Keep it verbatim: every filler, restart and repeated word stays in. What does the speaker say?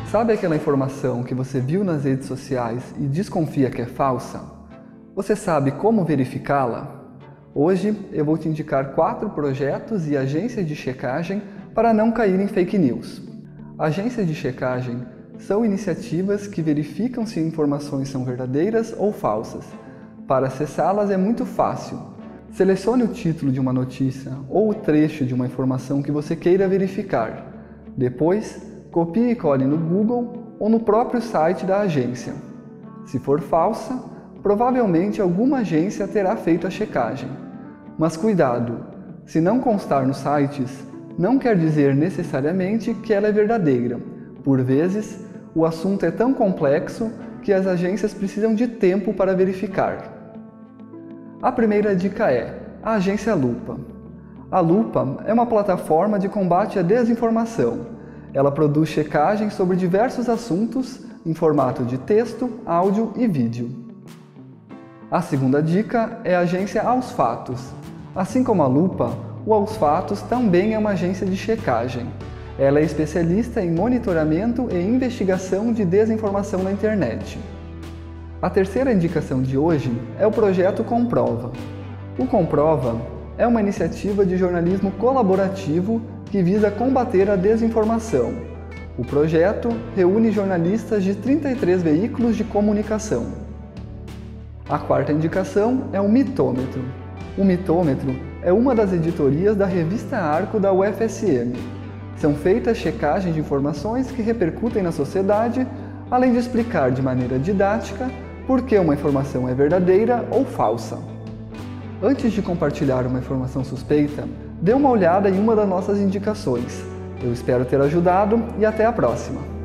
Sabe aquela informação que você viu nas redes sociais e desconfia que é falsa? Você sabe como verificá-la? Hoje eu vou te indicar quatro projetos e agências de checagem para não cair em fake news. Agências de checagem são iniciativas que verificam se informações são verdadeiras ou falsas. Para acessá-las é muito fácil. Selecione o título de uma notícia ou o trecho de uma informação que você queira verificar. Depois, copie e cole no Google ou no próprio site da agência. Se for falsa, provavelmente alguma agência terá feito a checagem. Mas cuidado! Se não constar nos sites, não quer dizer necessariamente que ela é verdadeira. Por vezes, o assunto é tão complexo que as agências precisam de tempo para verificar. A primeira dica é a Agência Lupa. A Lupa é uma plataforma de combate à desinformação. Ela produz checagens sobre diversos assuntos em formato de texto, áudio e vídeo. A segunda dica é a agência Aos Fatos. Assim como a Lupa, o Aos Fatos também é uma agência de checagem. Ela é especialista em monitoramento e investigação de desinformação na internet. A terceira indicação de hoje é o projeto Comprova. O Comprova é uma iniciativa de jornalismo colaborativo que visa combater a desinformação. O projeto reúne jornalistas de trinta e três veículos de comunicação. A quarta indicação é o Mitômetro. O Mitômetro é uma das editorias da revista Arco da U F S M. São feitas checagens de informações que repercutem na sociedade, além de explicar de maneira didática por que uma informação é verdadeira ou falsa. Antes de compartilhar uma informação suspeita, dê uma olhada em uma das nossas indicações. Eu espero ter ajudado e até a próxima!